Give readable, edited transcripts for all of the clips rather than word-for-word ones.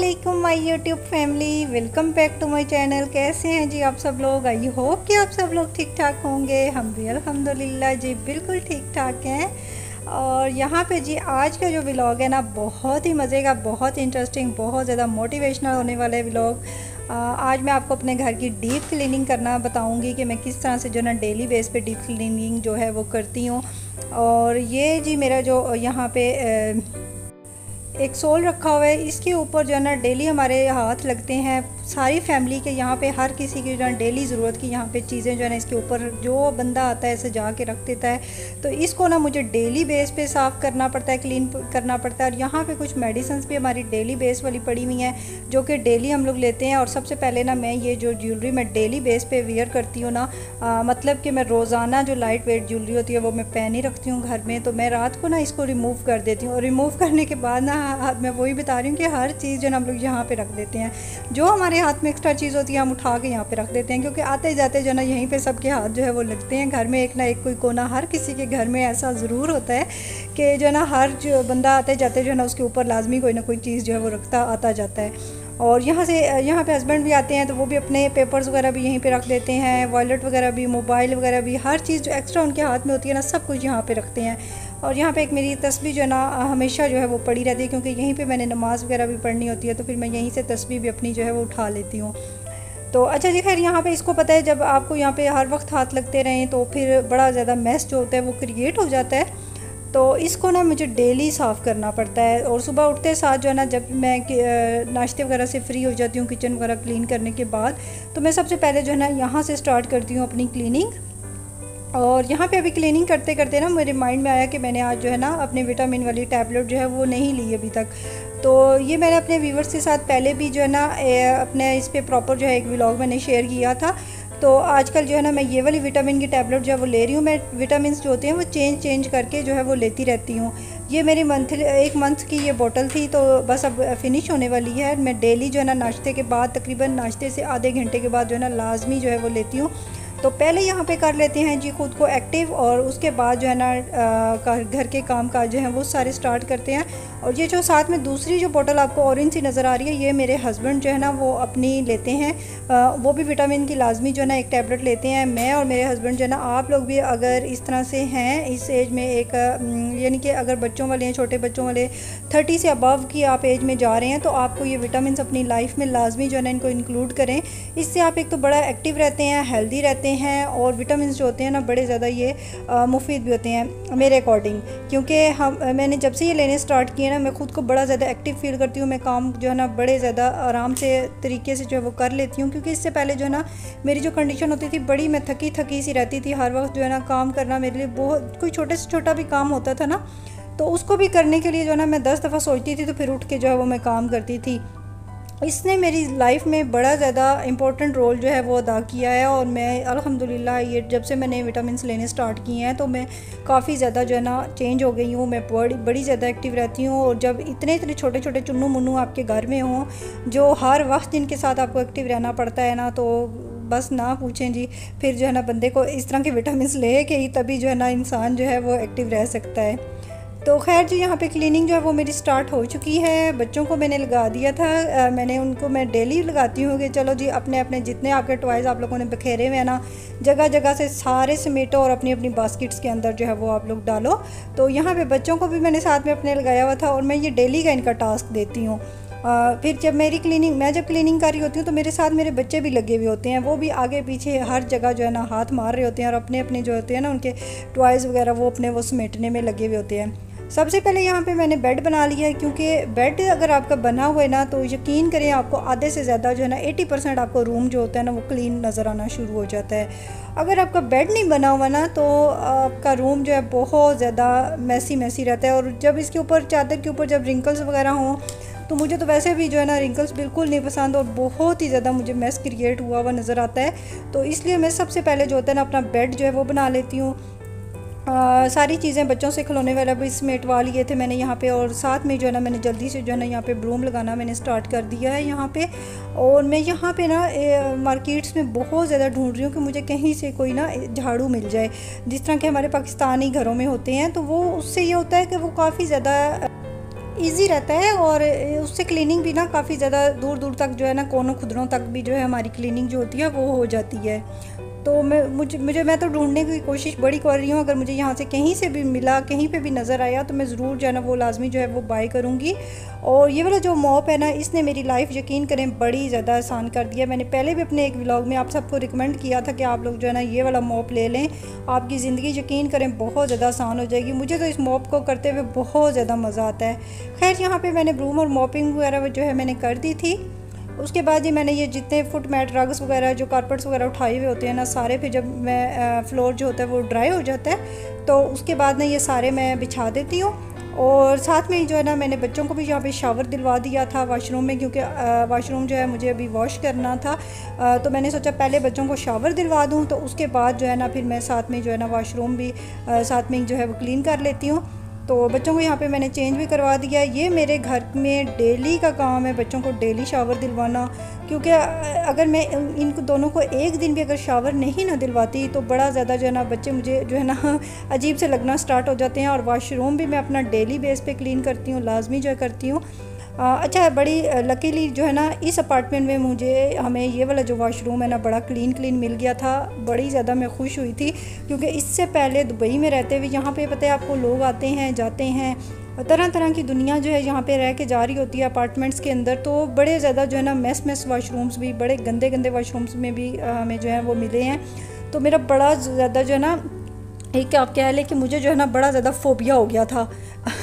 वालेकुम my YouTube family, welcome back to my channel. कैसे हैं जी आप सब लोग? आई होप कि आप सब लोग ठीक ठाक होंगे। हम भी अल्हम्दुलिल्लाह जी बिल्कुल ठीक ठाक हैं। और यहाँ पे जी आज का जो व्लॉग है ना, बहुत ही मज़े का, बहुत इंटरेस्टिंग, बहुत ज़्यादा मोटिवेशनल होने वाला है व्लॉग। आज मैं आपको अपने घर की डीप क्लीनिंग करना बताऊँगी कि मैं किस तरह से जो ना डेली बेस पे डीप क्लीनिंग जो है वो करती हूँ। और ये जी मेरा जो यहाँ पे एक सोल रखा हुआ है, इसके ऊपर जो है ना डेली हमारे हाथ लगते हैं। सारी फैमिली के यहाँ पे हर किसी की जो है डेली ज़रूरत की यहाँ पे चीज़ें जो है ना इसके ऊपर जो बंदा आता है ऐसे जाके रख देता है। तो इसको ना मुझे डेली बेस पे साफ़ करना पड़ता है, क्लीन करना पड़ता है। और यहाँ पे कुछ मेडिसिन भी हमारी डेली बेस वाली पड़ी हुई हैं जो कि डेली हम लोग लेते हैं। और सबसे पहले ना मैं ये जो ज्वेलरी मैं डेली बेस पे वेयर करती हूँ ना, मतलब कि मैं रोज़ाना जो लाइट वेट ज्वेलरी होती है वो मैं पहन ही रखती हूँ घर में। तो मैं रात को ना इसको रिमूव कर देती हूँ। और रिमूव करने के बाद ना मैं वही बता रही हूँ कि हर चीज़ जो है हम लोग यहाँ पे रख देते हैं। जो हमारे हाथ में एक्स्ट्रा चीज़ होती है हम उठा के यहाँ पे रख देते हैं, क्योंकि आते जाते जो ना यहीं पे सबके हाथ जो है वो लगते हैं। घर में एक ना एक कोई कोना हर किसी के घर में ऐसा ज़रूर होता है कि जो ना हर जो बंदा आते जाते जो है ना उसके ऊपर लाजमी कोई ना कोई चीज़ जो है वो रखता आता जाता है। और यहाँ पे हस्बैंड भी आते हैं तो वो भी अपने पेपर्स वगैरह भी यहीं पे रख देते हैं, वॉलेट वगैरह भी, मोबाइल वगैरह भी, हर चीज़ जो एक्स्ट्रा उनके हाथ में होती है ना सब कुछ यहाँ पे रखते हैं। और यहाँ पे एक मेरी तस्बीह जो है ना हमेशा जो है वो पड़ी रहती है, क्योंकि यहीं पे मैंने नमाज़ वगैरह भी पढ़नी होती है। तो फिर मैं यहीं से तस्बीह भी अपनी जो है वो उठा लेती हूँ। तो अच्छा जी, खैर यहाँ पे इसको पता है जब आपको यहाँ पे हर वक्त हाथ लगते रहें तो फिर बड़ा ज़्यादा मैस जो होता है वो क्रिएट हो जाता है। तो इसको ना मुझे डेली साफ़ करना पड़ता है। और सुबह उठते साथ जो है ना जब मैं नाश्ते वगैरह से फ्री हो जाती हूँ किचन वगैरह क्लीन करने के बाद, तो मैं सबसे पहले जो है ना यहाँ से स्टार्ट करती हूँ अपनी क्लीनिंग। और यहाँ पे अभी क्लीनिंग करते करते ना मेरे माइंड में आया कि मैंने आज जो है ना अपने विटामिन वाली टैबलेट जो है वो नहीं ली अभी तक। तो ये मैंने अपने व्यूवर्स के साथ पहले भी जो है ना अपने इस पे प्रॉपर जो है एक व्लॉग मैंने शेयर किया था। तो आजकल जो है ना मैं ये वाली विटामिन की टैबलेट जो है वो ले रही हूँ। मैं विटामिन जो होते हैं वो चेंज करके जो है वो लेती रहती हूँ। ये मेरी एक मंथ की ये बोतल थी, तो बस अब फिनिश होने वाली है। मैं डेली जो है ना नाश्ते के बाद, तकरीबन नाश्ते से आधे घंटे के बाद जो है ना लाजमी जो है वो लेती हूँ। तो पहले यहाँ पे कर लेते हैं जी ख़ुद को एक्टिव, और उसके बाद जो है ना घर के काम काज जो हैं वो सारे स्टार्ट करते हैं। और ये जो साथ में दूसरी जो बोतल आपको ऑरेंज सी नज़र आ रही है, ये मेरे हस्बैंड जो है ना वो अपनी लेते हैं। वो भी विटामिन की लाजमी जो है ना एक टैबलेट लेते हैं। मैं और मेरे हस्बैंड जो है ना, आप लोग भी अगर इस तरह से हैं इस एज में, एक यानी कि अगर बच्चों वाले हैं, छोटे बच्चों वाले 30 से अबव की आप एज में जा रहे हैं, तो आपको ये विटामिन अपनी लाइफ में लाजमी जो है ना इनको इंक्लूड करें। इससे आप एक तो बड़ा एक्टिव रहते हैं, हेल्दी रहते हैं, और विटामिन जो होते हैं ना बड़े ज़्यादा ये मुफीद भी होते हैं मेरे अकॉर्डिंग। क्योंकि मैंने जब से ये लेने स्टार्ट किए ना, मैं ख़ुद को बड़ा ज़्यादा एक्टिव फील करती हूँ। मैं काम जो है ना बड़े ज़्यादा आराम से तरीके से जो है वो कर लेती हूँ। क्योंकि इससे पहले जो है ना मेरी जो कंडीशन होती थी, बड़ी मैं थकी सी रहती थी। हर वक्त जो है ना काम करना मेरे लिए बहुत, कोई छोटे से छोटा भी काम होता था ना तो उसको भी करने के लिए जो है ना मैं 10 दफ़ा सोचती थी, तो फिर उठ के जो है वो मैं काम करती थी। इसने मेरी लाइफ में बड़ा ज़्यादा इम्पोर्टेंट रोल जो है वो अदा किया है। और मैं अल्हम्दुलिल्लाह ये जब से मैंने विटामिन लेने स्टार्ट किए हैं तो मैं काफ़ी ज़्यादा जो है ना चेंज हो गई हूँ। मैं बड़ी ज़्यादा एक्टिव रहती हूँ। और जब इतने छोटे छोटे चुन्नू मुन्नू आपके घर में हों जो हर वक्त जिनके साथ आपको एक्टिव रहना पड़ता है ना, तो बस ना पूछें जी। फिर जो है ना बंदे को इस तरह के विटामिन ले के ही तभी जो है ना इंसान जो है वो एक्टिव रह सकता है। तो खैर जी, यहाँ पे क्लीनिंग जो है वो मेरी स्टार्ट हो चुकी है। बच्चों को मैंने लगा दिया था, मैंने उनको मैं डेली लगाती हूँ कि चलो जी अपने अपने जितने आपके टॉयज़ आप लोगों ने बखेरे हुए हैं ना, जगह जगह से सारे समेटो और अपनी अपनी बास्केट्स के अंदर जो है वो आप लोग डालो। तो यहाँ पे बच्चों को भी मैंने साथ में अपने लगाया हुआ था, और मैं ये डेली का इनका टास्क देती हूँ। फिर जब मैं जब क्लीनिंग कर रही होती हूँ तो मेरे साथ मेरे बच्चे भी लगे हुए होते हैं। वो भी आगे पीछे हर जगह जो है ना हाथ मार रहे होते हैं, और अपने अपने जो होते हैं ना उनके टॉयज़ वगैरह वो अपने वो समेटने में लगे हुए होते हैं। सबसे पहले यहाँ पे मैंने बेड बना लिया है, क्योंकि बेड अगर आपका बना हुआ है ना तो यकीन करें आपको आधे से ज़्यादा जो है ना 80% आपको रूम जो होता है ना वो क्लीन नज़र आना शुरू हो जाता है। अगर आपका बेड नहीं बना हुआ ना तो आपका रूम जो है बहुत ज़्यादा मैसी रहता है। और जब इसके ऊपर चादर के ऊपर जब रिंकल्स वगैरह हों, तो मुझे तो वैसे भी जो है ना रिंकल्स बिल्कुल नहीं पसंद, और बहुत ही ज़्यादा मुझे मैस क्रिएट हुआ नज़र आता है। तो इसलिए मैं सबसे पहले जो होता है ना अपना बेड जो है वो बना लेती हूँ। सारी चीज़ें बच्चों से खिलौने वाला भी समेटवा लिए थे मैंने यहाँ पे। और साथ में जो है ना मैंने जल्दी से जो है ना यहाँ पे ब्रूम लगाना मैंने स्टार्ट कर दिया है यहाँ पे। और मैं यहाँ पे ना मार्केट्स में बहुत ज़्यादा ढूंढ रही हूँ कि मुझे कहीं से कोई ना झाड़ू मिल जाए, जिस तरह के हमारे पाकिस्तानी घरों में होते हैं। तो वो उससे ये होता है कि वो काफ़ी ज़्यादा इजी रहता है और उससे क्लीनिंग भी ना काफ़ी ज़्यादा दूर दूर तक जो है ना, कोनों खुदरों तक भी जो है हमारी क्लीनिंग जो होती है वो हो जाती है। तो मैं तो ढूंढने की कोशिश बड़ी कर रही हूँ। अगर मुझे यहाँ से कहीं से भी मिला, कहीं पे भी नज़र आया, तो मैं ज़रूर जो है ना वो लाजमी जो है वो बाय करूँगी। और ये वाला जो मॉप है ना, इसने मेरी लाइफ यकीन करें बड़ी ज़्यादा आसान कर दिया। मैंने पहले भी अपने एक व्लॉग में आप सबको रिकमेंड किया था कि आप लोग जो है ना ये वाला मॉप ले लें, आपकी ज़िंदगी यकीन करें बहुत ज़्यादा आसान हो जाएगी। मुझे तो इस मॉप को करते हुए बहुत ज़्यादा मज़ा आता है। खैर यहाँ पर मैंने ब्रूम और मॉपिंग वगैरह जो है मैंने कर दी थी। उसके बाद ही मैंने ये जितने फुट मैट, रग्स वगैरह, जो कारपेट्स वगैरह उठाए हुए होते हैं ना सारे, फिर जब मैं फ्लोर जो होता है वो ड्राई हो जाता है तो उसके बाद ना ये सारे मैं बिछा देती हूँ। और साथ में ही जो है ना मैंने बच्चों को भी यहाँ पे शावर दिलवा दिया था वॉशरूम में, क्योंकि वॉशरूम जो है मुझे अभी वॉश करना था। तो मैंने सोचा पहले बच्चों को शावर दिलवा दूँ, तो उसके बाद जो है ना फिर मैं साथ में जो है ना वॉशरूम भी साथ में जो है वो क्लीन कर लेती हूँ। तो बच्चों को यहाँ पे मैंने चेंज भी करवा दिया। ये मेरे घर में डेली का काम है बच्चों को डेली शावर दिलवाना, क्योंकि अगर मैं इन दोनों को एक दिन भी अगर शावर नहीं ना दिलवाती तो बड़ा ज़्यादा जो है ना बच्चे मुझे जो है ना अजीब से लगना स्टार्ट हो जाते हैं। और वॉशरूम भी मैं अपना डेली बेस पे क्लीन करती हूँ, लाजमी जो है करती हूँ। अच्छा, बड़ी लकीली जो है ना इस अपार्टमेंट में हमें ये वाला जो वॉशरूम है ना बड़ा क्लीन मिल गया था। बड़ी ज़्यादा मैं खुश हुई थी, क्योंकि इससे पहले दुबई में रहते हुए यहाँ पे पता है आपको, लोग आते हैं जाते हैं, तरह तरह की दुनिया जो है यहाँ पे रह के जा रही होती है अपार्टमेंट्स के अंदर। तो बड़े ज़्यादा जो है ना मैस वॉशरूम्स भी, बड़े गंदे वॉशरूम्स में भी हमें जो है वो मिले हैं। तो मेरा बड़ा ज़्यादा जो है ना, एक आप कह लें कि मुझे जो है ना बड़ा ज़्यादा फोबिया हो गया था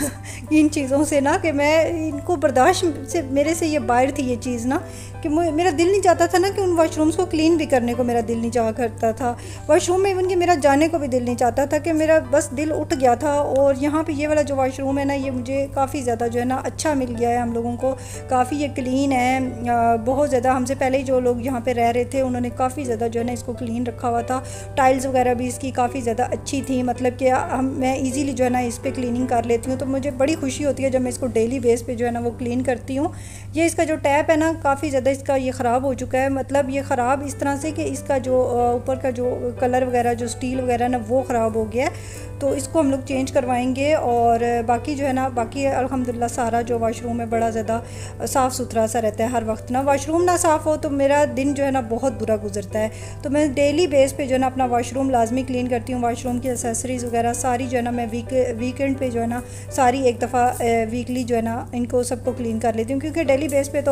इन चीज़ों से ना, कि मैं इनको बर्दाश्त से, मेरे से ये बाहर थी ये चीज़ ना, कि मेरा दिल नहीं चाहता था ना कि उन वॉशरूम्स को क्लीन भी करने को मेरा दिल नहीं चाहा करता था। वॉशरूम में इवन कि मेरा जाने को भी दिल नहीं चाहता था, कि मेरा बस दिल उठ गया था। और यहाँ पे ये वाला जो वॉशरूम है ना, ये मुझे काफ़ी ज़्यादा जो है ना अच्छा मिल गया है हम लोगों को। काफ़ी ये क्लीन है, बहुत ज़्यादा। हमसे पहले जो लोग यहाँ पर रह रहे थे उन्होंने काफ़ी ज़्यादा जो है ना इसको क्लीन रखा हुआ था। टाइल्स वगैरह भी इसकी काफ़ी ज़्यादा अच्छी थी, मतलब कि मैं ईज़िली जो है ना इस पर क्लीनिंग कर लेती हूँ। तो मुझे बड़ी खुशी होती है जब मैं इसको डेली बेस पे जो है ना वो क्लीन करती हूँ। ये इसका जो टैप है ना, काफ़ी ज़्यादा इसका ये ख़राब हो चुका है। मतलब ये ख़राब इस तरह से कि इसका जो ऊपर का जो कलर वगैरह, जो स्टील वगैरह ना, वो ख़राब हो गया है। तो इसको हम लोग चेंज करवाएंगे। और बाकी जो है ना, बाकी अल्हम्दुलिल्लाह सारा जो वॉशरूम है बड़ा ज़्यादा साफ़ सुथरा सा रहता है हर वक्त ना। वॉशरूम ना साफ़ हो तो मेरा दिन जो है ना बहुत बुरा गुजरता है। तो मैं डेली बेस पे जो है ना अपना वॉशरूम लाजमी क्लीन करती हूँ। वॉशरूम की एक्सेसरीज़ वगैरह सारी जो है ना मैं वीकेंड पे जो है ना सारी एक दफ़ा वीकली जो है ना इनको सबको क्लीन कर लेती हूँ, क्योंकि डेली बेस पे तो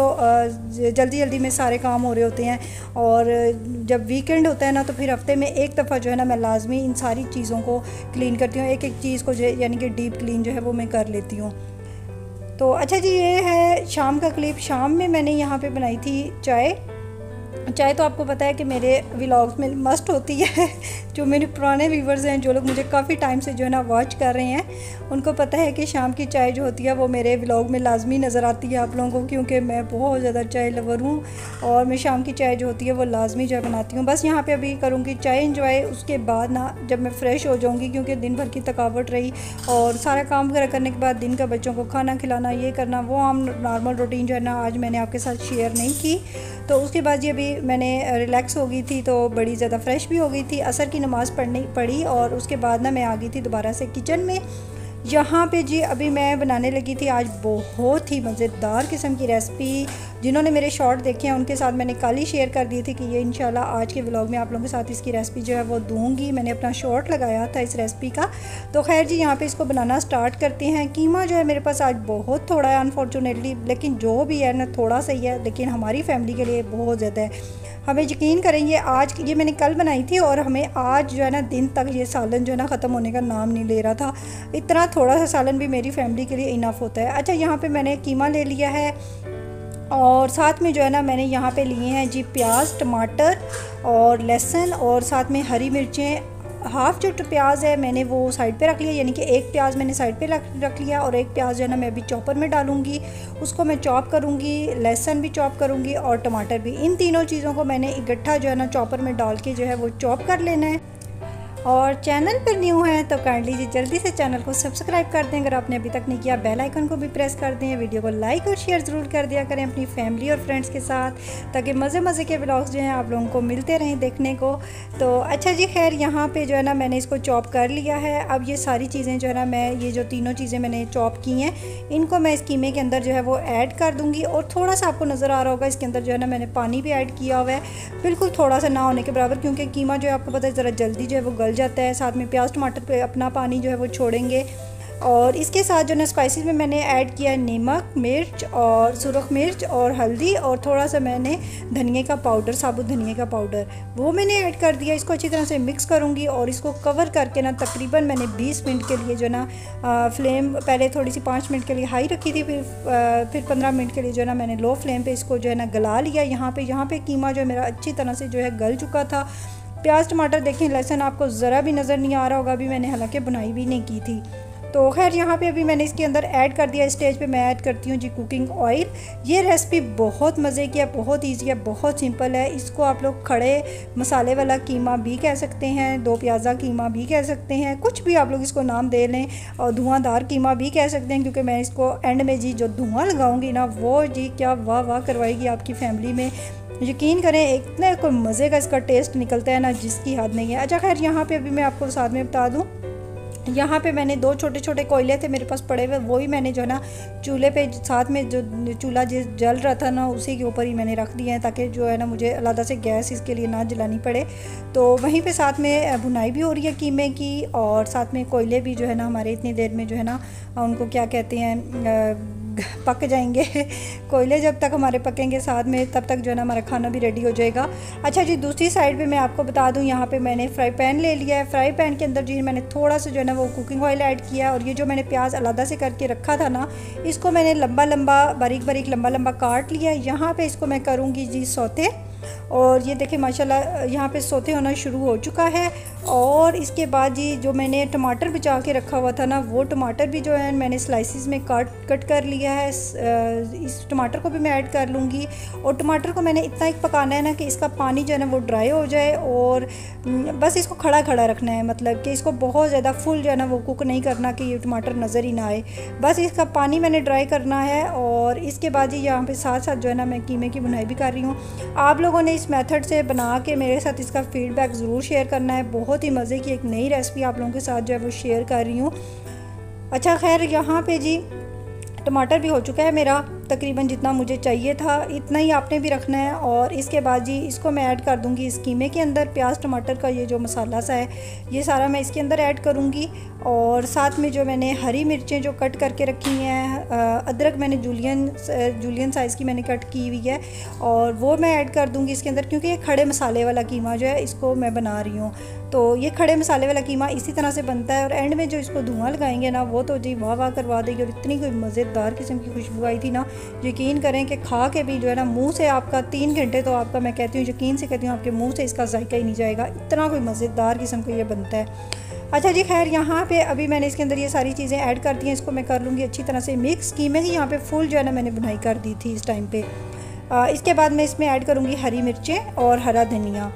जल्दी में सारे काम हो रहे होते हैं। और जब वीकेंड होता है ना तो फिर हफ्ते में एक दफ़ा जो है ना मैं लाजमी इन सारी चीज़ों को क्लीन करती हूँ। एक चीज़ को यानी कि डीप क्लीन जो है वो मैं कर लेती हूँ। तो अच्छा जी, ये है शाम का क्लिप। शाम में मैंने यहाँ पे बनाई थी चाय तो आपको पता है कि मेरे व्लॉग्स में मस्ट होती है। जो मेरे पुराने व्यूवर्स हैं, जो लोग मुझे काफ़ी टाइम से जो है ना वॉच कर रहे हैं, उनको पता है कि शाम की चाय जो होती है वो मेरे व्लॉग में लाजमी नज़र आती है आप लोगों को, क्योंकि मैं बहुत ज़्यादा चाय लवर हूँ। और मैं शाम की चाय जो होती है वो लाजमी जो बनाती हूँ। बस यहाँ पर अभी करूँगी चाय इंजॉय। उसके बाद ना जब मैं फ़्रेश हो जाऊँगी, क्योंकि दिन भर की थकावट रही और सारा काम वगैरह करने के बाद दिन का बच्चों को खाना खिलाना, ये करना, वो हम नॉर्मल रूटीन जो है ना आज मैंने आपके साथ शेयर नहीं की। तो उसके बाद ये अभी मैंने रिलैक्स हो गई थी, तो बड़ी ज़्यादा फ्रेश भी हो गई थी। असर की नमाज़ पढ़ी और उसके बाद ना मैं आ गई थी दोबारा से किचन में। यहाँ पे जी अभी मैं बनाने लगी थी आज बहुत ही मज़ेदार किस्म की रेसिपी। जिन्होंने मेरे शॉर्ट देखे हैं उनके साथ मैंने कल ही शेयर कर दी थी कि ये इंशाल्लाह आज के व्लॉग में आप लोगों के साथ इसकी रेसिपी जो है वो दूंगी। मैंने अपना शॉर्ट लगाया था इस रेसिपी का। तो खैर जी, यहाँ पे इसको बनाना स्टार्ट करते हैं। कीमा जो है मेरे पास आज बहुत थोड़ा है अनफॉर्चुनेटली, लेकिन जो भी है ना थोड़ा सा ही है, लेकिन हमारी फैमिली के लिए बहुत ज़्यादा है। हमें यकीन करेंगे, आज ये मैंने कल बनाई थी और हमें आज जो है ना दिन तक ये सालन जो है ना ख़त्म होने का नाम नहीं ले रहा था। इतना थोड़ा सा सालन भी मेरी फैमिली के लिए इनफ होता है। अच्छा, यहाँ पे मैंने कीमा ले लिया है और साथ में जो है ना मैंने यहाँ पे लिए हैं जी प्याज, टमाटर और लहसुन और साथ में हरी मिर्चें। हाफ़ जो प्याज है मैंने वो साइड पे रख लिया, यानी कि एक प्याज मैंने साइड पे रख लिया और एक प्याज जो है ना मैं अभी चॉपर में डालूंगी, उसको मैं चॉप करूंगी। लहसुन भी चॉप करूंगी और टमाटर भी। इन तीनों चीज़ों को मैंने इकट्ठा जो है ना चॉपर में डाल के जो है वो चॉप कर लेना है। और चैनल पर न्यू हैं तो काइंडली जी जल्दी से चैनल को सब्सक्राइब कर दें। अगर आपने अभी तक नहीं किया बेल आइकन को भी प्रेस कर दें। वीडियो को लाइक और शेयर ज़रूर कर दिया करें अपनी फैमिली और फ्रेंड्स के साथ, ताकि मज़े के व्लॉग्स जो हैं आप लोगों को मिलते रहें देखने को। तो अच्छा जी, खैर यहाँ पे जो है ना मैंने इसको चॉप कर लिया है। अब ये सारी चीज़ें जो है ना, मैं ये जो तीनों चीज़ें मैंने चॉप की हैं इनको मैं इस कीमे के अंदर जो है वो ऐड कर दूँगी। और थोड़ा सा आपको नज़र आ रहा होगा इसके अंदर जो है ना मैंने पानी भी ऐड किया हुआ है, बिल्कुल थोड़ा सा ना होने के बराबर, क्योंकि कीमा जो है आपको पता है ज़रा जल्दी जो है वो गल जाता है। साथ में प्याज टमाटर पे अपना पानी जो है वो छोड़ेंगे। और इसके साथ जो ना स्पाइसेस में मैंने ऐड किया है नमक, मिर्च और सुरख मिर्च और हल्दी, और थोड़ा सा मैंने धनिए का पाउडर, साबुत धनिए का पाउडर वो मैंने ऐड कर दिया। इसको अच्छी तरह से मिक्स करूँगी और इसको कवर करके ना तकरीबन मैंने 20 मिनट के लिए जो ना फ्लेम पहले थोड़ी सी 5 मिनट के लिए हाई रखी थी, फिर 15 मिनट के लिए जो है ना मैंने लो फ्लेम पे इसको जो है ना गला लिया। यहाँ पे कीमा जो है मेरा अच्छी तरह से जो है गल चुका था। प्याज टमाटर देखें, लहसुन आपको ज़रा भी नज़र नहीं आ रहा होगा, अभी मैंने हालांकि बुनाई भी नहीं की थी। तो खैर यहाँ पे अभी मैंने इसके अंदर ऐड कर दिया। स्टेज पे मैं ऐड करती हूँ जी कुकिंग ऑयल। ये रेसिपी बहुत मज़े की है, बहुत ईजी है, बहुत सिंपल है। इसको आप लोग खड़े मसाले वाला कीमा भी कह सकते हैं, दो प्याज़ा कीमा भी कह सकते हैं, कुछ भी आप लोग इसको नाम दे लें। और धुआंधार कीमा भी कह सकते हैं, क्योंकि मैं इसको एंड में जी जो धुआं लगाऊंगी ना वो जी क्या वाह वाह करवाएगी आपकी फैमिली में। यकीन करें इतना कोई मज़े का इसका टेस्ट निकलता है ना जिसकी हद नहीं है। अच्छा खैर यहाँ पे अभी मैं आपको साथ में बता दूँ, यहाँ पे मैंने 2 छोटे छोटे कोयले थे मेरे पास पड़े हुए, वही मैंने जो है ना चूल्हे पे साथ में जो चूल्हा जिस जल रहा था ना उसी के ऊपर ही मैंने रख दिया है, ताकि जो है ना मुझे अलग से गैस इसके लिए ना जलानी पड़े। तो वहीं पे साथ में भुनाई भी हो रही है कीमे की, और साथ में कोयले भी जो है ना हमारे इतनी देर में जो है ना उनको क्या कहते हैं पक जाएंगे। कोयले जब तक हमारे पकेंगे साथ में तब तक जो है ना हमारा खाना भी रेडी हो जाएगा। अच्छा जी, दूसरी साइड पे मैं आपको बता दूं, यहाँ पे मैंने फ्राई पैन ले लिया है। फ्राई पैन के अंदर जी मैंने थोड़ा सा जो है ना वो कुकिंग ऑयल ऐड किया, और ये जो मैंने प्याज अलग से करके रखा था ना इसको मैंने लंबा बारीक लंबा काट लिया। यहाँ पर इसको मैं करूँगी जी सौते, और ये देखें माशाल्लाह यहाँ पे सौते होना शुरू हो चुका है। और इसके बाद जी जो मैंने टमाटर बचा के रखा हुआ था ना वो टमाटर भी जो है मैंने स्लाइसिस में कट कर लिया है। इस टमाटर को भी मैं ऐड कर लूँगी, और टमाटर को मैंने इतना ही पकाना है ना कि इसका पानी जो है ना वो ड्राई हो जाए, और बस इसको खड़ा रखना है, मतलब कि इसको बहुत ज़्यादा फुल जो है ना वो कुक नहीं करना कि ये टमाटर नज़र ही ना आए, बस इसका पानी मैंने ड्राई करना है। और इसके बाद जी यहाँ पर साथ जो है ना मैं कीमे की बुनाई भी कर रही हूँ। आप लोगों ने इस मेथड से बना के मेरे साथ इसका फीडबैक ज़रूर शेयर करना है। बहुत ही मज़े की एक नई रेसिपी आप लोगों के साथ जो है वो शेयर कर रही हूँ। अच्छा खैर यहाँ पे जी टमाटर भी हो चुका है मेरा, तकरीबन जितना मुझे चाहिए था इतना ही आपने भी रखना है। और इसके बाद जी इसको मैं ऐड कर दूंगी इस कीमे के अंदर। प्याज टमाटर का ये जो मसाला सा है ये सारा मैं इसके अंदर ऐड करूंगी, और साथ में जो मैंने हरी मिर्चें जो कट करके रखी हैं, अदरक मैंने जूलियन साइज़ की मैंने कट की हुई है, और वो मैं ऐड कर दूंगी इसके अंदर, क्योंकि ये खड़े मसाले वाला कीमा जो है इसको मैं बना रही हूँ। तो ये खड़े मसाले वाला कीमा इसी तरह से बनता है, और एंड में जो इसको धुआं लगाएंगे ना वो तो जी वाह वाह करवा देगी। और इतनी कोई मज़ेदार किस्म की खुशबू आई थी ना, यकीन करें कि खा के भी जो है ना मुंह से आपका 3 घंटे तो आपका, मैं कहती हूँ यकीन से कहती हूँ, आपके मुंह से इसका जायका ही नहीं जाएगा, इतना कोई मज़ेदार किस्म का ये बनता है। अच्छा जी खैर यहाँ पे अभी मैंने इसके अंदर ये सारी चीज़ें ऐड कर दी हैं। इसको मैं कर लूँगी अच्छी तरह से मिक्स। कीमे की यहाँ पे फुल जो है ना मैंने बुनाई कर दी थी इस टाइम पे। इसके बाद मैं इसमें ऐड करूँगी हरी मिर्चें और हरा धनिया।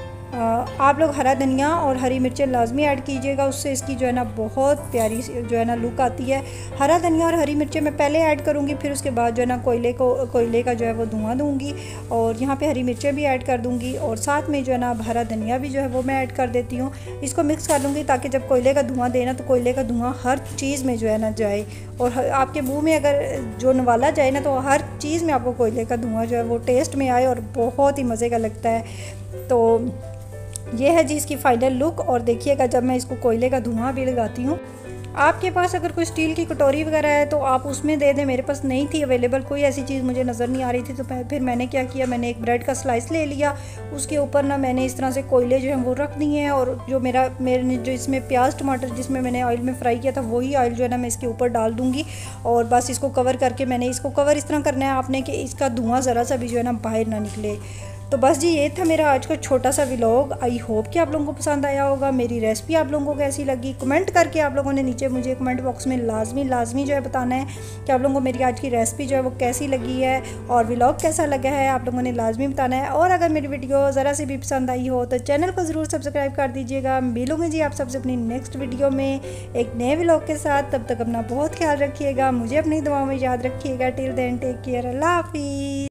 आप लोग हरा धनिया और हरी मिर्चें लाजमी ऐड कीजिएगा, उससे इसकी जो है ना बहुत प्यारी जो है ना लुक आती है। हरा धनिया और हरी मिर्चें मैं पहले ऐड करूँगी, फिर उसके बाद जो है ना कोयले का जो है वो धुआं दूँगी, और यहाँ पे हरी मिर्चें भी ऐड कर दूँगी, और साथ में जो है ना हरा धनिया भी जो है वो मैं ऐड कर देती हूँ। इसको मिक्स कर लूँगी ताकि जब कोयले का धुआं देना तो कोयले का धुआं हर चीज़ में जो है ना जाए, और आपके मुँह में अगर जो नवाला जाए ना तो हर चीज़ में आपको कोयले का धुआं जो है वो टेस्ट में आए, और बहुत ही मज़े का लगता है। तो ये है जी इसकी फाइनल लुक। और देखिएगा जब मैं इसको कोयले का धुआं भी लगाती हूँ, आपके पास अगर कोई स्टील की कटोरी वगैरह है तो आप उसमें दे दें। मेरे पास नहीं थी अवेलेबल, कोई ऐसी चीज़ मुझे नज़र नहीं आ रही थी, तो फिर मैंने क्या किया, मैंने एक ब्रेड का स्लाइस ले लिया, उसके ऊपर ना मैंने इस तरह से कोयले जो हैं वो रख दिए हैं, और जो मेरे जो इसमें प्याज टमाटर जिसमें मैंने ऑयल में फ्राई किया था वही ऑयल जो है ना मैं इसके ऊपर डाल दूँगी, और बस इसको कवर करके मैंने इसको कवर इस तरह करना है आपने कि इसका धुआँ ज़रा सा भी जो है ना बाहर ना निकले। तो बस जी ये था मेरा आज का छोटा सा व्लॉग। आई होप कि आप लोगों को पसंद आया होगा। मेरी रेसिपी आप लोगों को कैसी लगी कमेंट करके आप लोगों ने नीचे मुझे कमेंट बॉक्स में लाजमी जो है बताना है कि आप लोगों को मेरी आज की रेसिपी जो है वो कैसी लगी है और व्लॉग कैसा लगा है, आप लोगों ने लाजमी बताना है। और अगर मेरी वीडियो ज़रा से भी पसंद आई हो तो चैनल को ज़रूर सब्सक्राइब कर दीजिएगा। मिलूंगी जी आप सबसे अपनी नेक्स्ट वीडियो में एक नए व्लॉग के साथ। तब तक अपना बहुत ख्याल रखिएगा, मुझे अपनी दुआओं में याद रखिएगा। टिल देन टेक केयर, अल्लाह हाफिज़।